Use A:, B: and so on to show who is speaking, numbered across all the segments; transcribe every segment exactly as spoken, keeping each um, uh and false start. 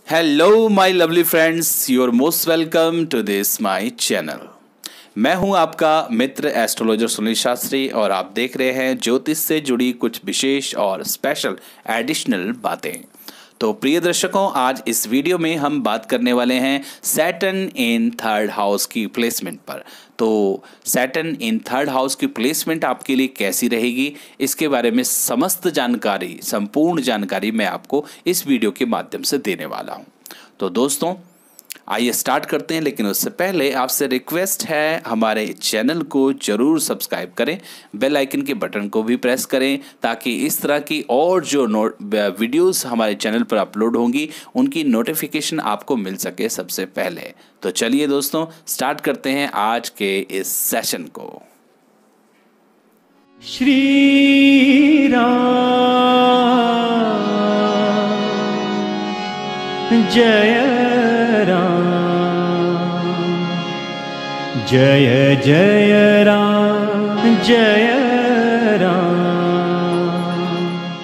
A: Hello my lovely friends, you are most welcome to this my channel. मैं हूं आपका मित्र astrologer Sunil Shastri और आप देख रहे हैं ज्योतिष से जुड़ी कुछ विशेष और स्पेशल एडिशनल बातें। तो प्रिय दर्शकों, आज इस वीडियो में हम बात करने वाले हैं सैटर्न इन थर्ड हाउस की प्लेसमेंट पर। तो सैटर्न इन थर्ड हाउस की प्लेसमेंट आपके लिए कैसी रहेगी, इसके बारे में समस्त जानकारी, संपूर्ण जानकारी मैं आपको इस वीडियो के माध्यम से देने वाला हूं। तो दोस्तों आइए स्टार्ट करते हैं, लेकिन उससे पहले आपसे रिक्वेस्ट है हमारे चैनल को जरूर सब्सक्राइब करें, बेल आइकन के बटन को भी प्रेस करें ताकि इस तरह की और जो नोट वीडियोस हमारे चैनल पर अपलोड होंगी उनकी नोटिफिकेशन आपको मिल सके सबसे पहले। तो चलिए दोस्तों स्टार्ट करते हैं आज के इस सेशन को।
B: श्री राम जय राम जय जय राम जय राम।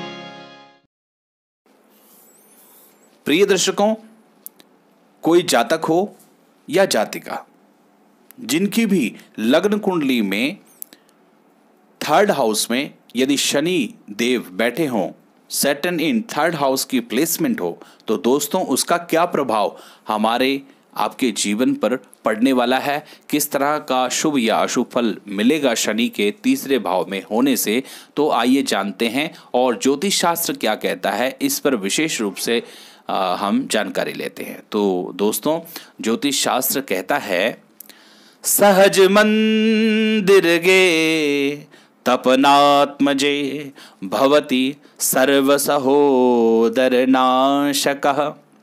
A: प्रिय दर्शकों, कोई जातक हो या जातिका जिनकी भी लग्न कुंडली में थर्ड हाउस में यदि शनि देव बैठे हों, सैटर्न इन थर्ड हाउस की प्लेसमेंट हो, तो दोस्तों उसका क्या प्रभाव हमारे आपके जीवन पर पड़ने वाला है, किस तरह का शुभ या अशुभ फल मिलेगा शनि के तीसरे भाव में होने से। तो आइए जानते हैं और ज्योतिष शास्त्र क्या कहता है इस पर विशेष रूप से आ, हम जानकारी लेते हैं। तो दोस्तों ज्योतिष शास्त्र कहता है, सहज मंदिर गे तपनात्मजे भवति सर्व सहोदर नाशकः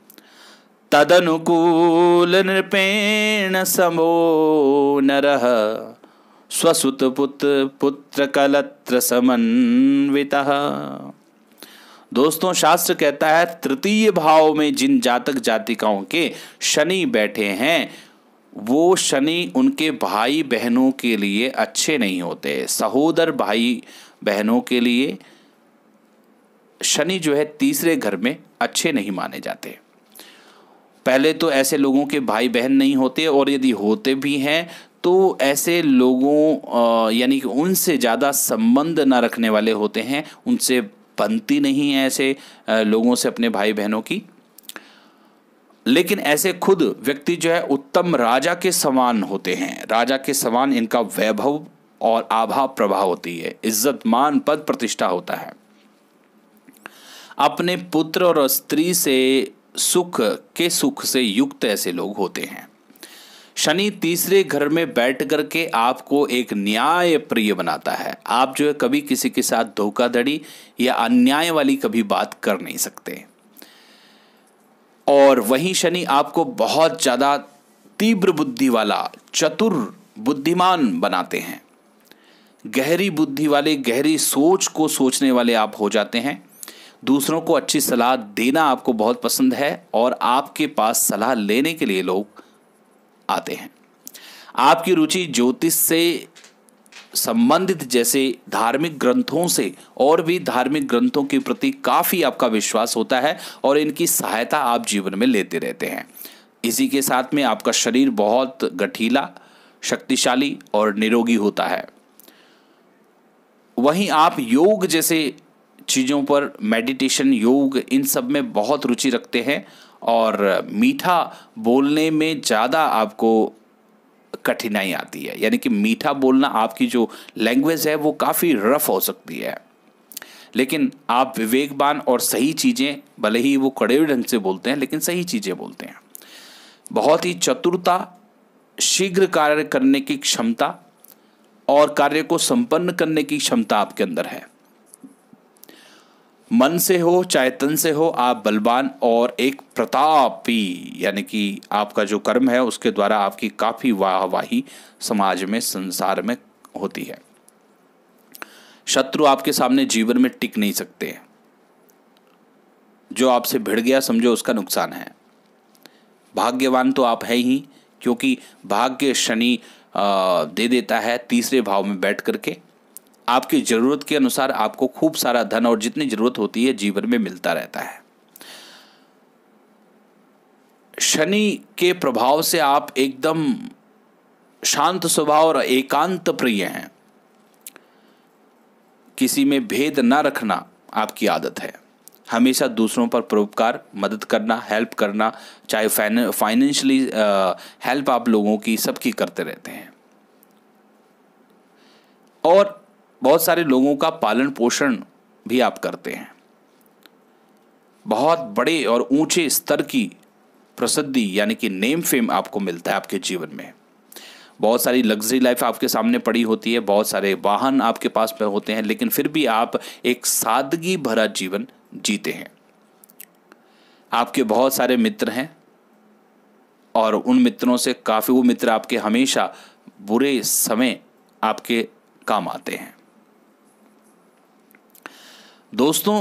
A: तदनुकूल नृपेण समो नरः स्वसुत पुत्र पुत्र कलत्र समन्वितः। दोस्तों शास्त्र कहता है तृतीय भाव में जिन जातक जातिकाओं के शनि बैठे हैं वो शनि उनके भाई बहनों के लिए अच्छे नहीं होते। सहोदर भाई बहनों के लिए शनि जो है तीसरे घर में अच्छे नहीं माने जाते। पहले तो ऐसे लोगों के भाई बहन नहीं होते, और यदि होते भी हैं तो ऐसे लोगों यानी कि उनसे ज़्यादा संबंध ना रखने वाले होते हैं, उनसे बनती नहीं है ऐसे लोगों से अपने भाई बहनों की। लेकिन ऐसे खुद व्यक्ति जो है उत्तम राजा के समान होते हैं, राजा के समान इनका वैभव और आभा प्रभाव होती है, इज्जत मान पद प्रतिष्ठा होता है। अपने पुत्र और स्त्री से सुख के सुख से युक्त ऐसे लोग होते हैं। शनि तीसरे घर में बैठ करके आपको एक न्याय प्रिय बनाता है। आप जो है कभी किसी के साथ धोखाधड़ी या अन्याय वाली कभी बात कर नहीं सकते। और वहीं शनि आपको बहुत ज़्यादा तीव्र बुद्धि वाला, चतुर, बुद्धिमान बनाते हैं। गहरी बुद्धि वाले, गहरी सोच को सोचने वाले आप हो जाते हैं। दूसरों को अच्छी सलाह देना आपको बहुत पसंद है और आपके पास सलाह लेने के लिए लोग आते हैं। आपकी रुचि ज्योतिष से संबंधित जैसे धार्मिक ग्रंथों से और भी धार्मिक ग्रंथों के प्रति काफ़ी आपका विश्वास होता है और इनकी सहायता आप जीवन में लेते रहते हैं। इसी के साथ में आपका शरीर बहुत गठीला, शक्तिशाली और निरोगी होता है। वहीं आप योग जैसे चीज़ों पर, मेडिटेशन, योग, इन सब में बहुत रुचि रखते हैं और मीठा बोलने में ज़्यादा आपको कठिनाई आती है। यानी कि मीठा बोलना, आपकी जो लैंग्वेज है वो काफ़ी रफ हो सकती है, लेकिन आप विवेकवान और सही चीज़ें, भले ही वो कड़े ढंग से बोलते हैं लेकिन सही चीज़ें बोलते हैं। बहुत ही चतुरता, शीघ्र कार्य करने की क्षमता और कार्य को संपन्न करने की क्षमता आपके अंदर है। मन से हो चाहे तन से हो, आप बलवान और एक प्रतापी, यानी कि आपका जो कर्म है उसके द्वारा आपकी काफ़ी वाहवाही समाज में, संसार में होती है। शत्रु आपके सामने जीवन में टिक नहीं सकते। जो आपसे भिड़ गया समझो उसका नुकसान है। भाग्यवान तो आप है ही, क्योंकि भाग्य शनि दे देता है तीसरे भाव में बैठ करके। आपकी ज़रूरत के अनुसार आपको खूब सारा धन और जितनी ज़रूरत होती है जीवन में मिलता रहता है। शनि के प्रभाव से आप एकदम शांत स्वभाव और एकांत प्रिय हैं। किसी में भेद ना रखना आपकी आदत है। हमेशा दूसरों पर परोपकार, मदद करना, हेल्प करना, चाहे फाइनेंशियली हेल्प आप लोगों की सबकी करते रहते हैं। और बहुत सारे लोगों का पालन पोषण भी आप करते हैं। बहुत बड़े और ऊंचे स्तर की प्रसिद्धि यानी कि नेम फेम आपको मिलता है आपके जीवन में। बहुत सारी लग्जरी लाइफ आपके सामने पड़ी होती है, बहुत सारे वाहन आपके पास में होते हैं, लेकिन फिर भी आप एक सादगी भरा जीवन जीते हैं। आपके बहुत सारे मित्र हैं और उन मित्रों से काफ़ी, वो मित्र आपके हमेशा बुरे समय आपके काम आते हैं। दोस्तों,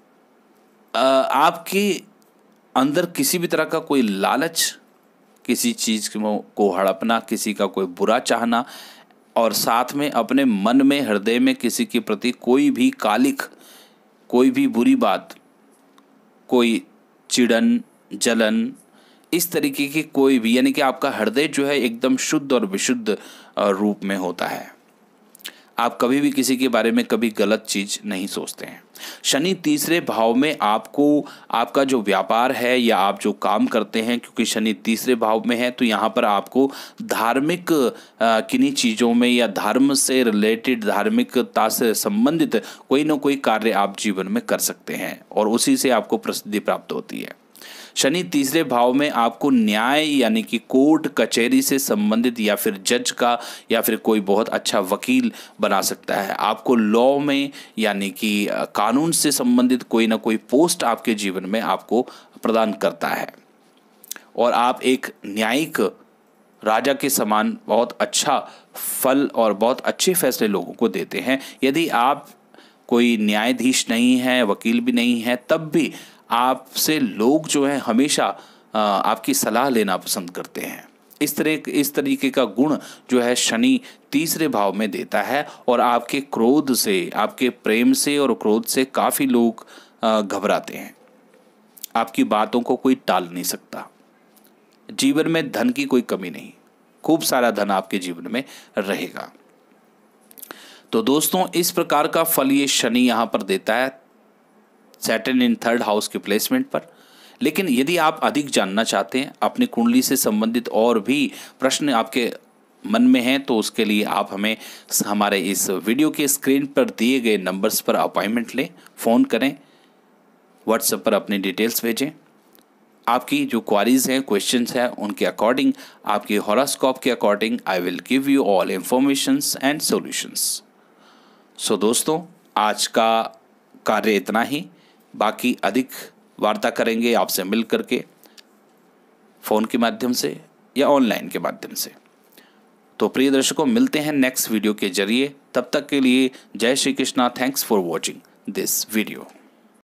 A: आपके अंदर किसी भी तरह का कोई लालच, किसी चीज़ को हड़पना, किसी का कोई बुरा चाहना और साथ में अपने मन में, हृदय में किसी के प्रति कोई भी कालिख, कोई भी बुरी बात, कोई चिड़न, जलन, इस तरीके की कोई भी, यानी कि आपका हृदय जो है एकदम शुद्ध और विशुद्ध रूप में होता है। आप कभी भी किसी के बारे में कभी गलत चीज़ नहीं सोचते हैं। शनि तीसरे भाव में आपको, आपका जो व्यापार है या आप जो काम करते हैं, क्योंकि शनि तीसरे भाव में है तो यहाँ पर आपको धार्मिक किन्हीं चीज़ों में या धर्म से रिलेटेड, धार्मिकता से संबंधित कोई ना कोई कार्य आप जीवन में कर सकते हैं और उसी से आपको प्रसिद्धि प्राप्त होती है। शनि तीसरे भाव में आपको न्याय यानी कि कोर्ट कचहरी से संबंधित या फिर जज का या फिर कोई बहुत अच्छा वकील बना सकता है। आपको लॉ में यानी कि कानून से संबंधित कोई ना कोई पोस्ट आपके जीवन में आपको प्रदान करता है और आप एक न्यायिक राजा के समान बहुत अच्छा फल और बहुत अच्छे फैसले लोगों को देते हैं। यदि आप कोई न्यायाधीश नहीं है, वकील भी नहीं है, तब भी आपसे लोग जो हैं हमेशा आपकी सलाह लेना पसंद करते हैं। इस तरह इस तरीके का गुण जो है शनि तीसरे भाव में देता है और आपके क्रोध से, आपके प्रेम से और क्रोध से काफ़ी लोग घबराते हैं। आपकी बातों को कोई टाल नहीं सकता। जीवन में धन की कोई कमी नहीं, खूब सारा धन आपके जीवन में रहेगा। तो दोस्तों, इस प्रकार का फल ये शनि यहाँ पर देता है सैटर्न इन थर्ड हाउस के प्लेसमेंट पर। लेकिन यदि आप अधिक जानना चाहते हैं, अपनी कुंडली से संबंधित और भी प्रश्न आपके मन में हैं, तो उसके लिए आप हमें हमारे इस वीडियो के स्क्रीन पर दिए गए नंबर्स पर अपॉइंटमेंट लें, फ़ोन करें, व्हाट्सएप पर अपनी डिटेल्स भेजें। आपकी जो क्वारीज हैं, क्वेश्चंस हैं, उनके अकॉर्डिंग, आपके हॉरोस्कोप के according I will give you all informations and solutions. So दोस्तों, आज का कार्य इतना ही। बाकी अधिक वार्ता करेंगे आपसे मिल करके, फ़ोन के माध्यम से या ऑनलाइन के माध्यम से। तो प्रिय दर्शकों, मिलते हैं नेक्स्ट वीडियो के जरिए। तब तक के लिए जय Shri Krishna. Thanks for watching this video.